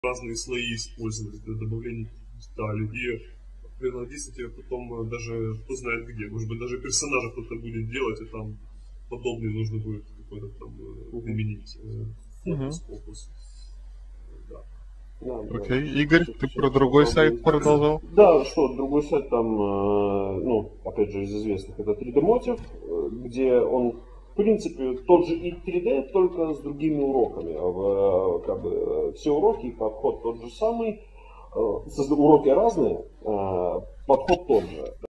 разные слои использовать для добавления деталей. И принудиться тебе потом даже кто знает где. Может быть, даже персонажа кто-то будет делать, и там подобный нужно будет какой-то там применить фокус-фокус. Да, Окей, Игорь, ты про другой сайт продолжал? Да, что, другой сайт там, ну, опять же, из известных, это 3D Motive, где он, в принципе, тот же и 3D, только с другими уроками. Как бы, все уроки и подход тот же самый, уроки разные, подход тот же.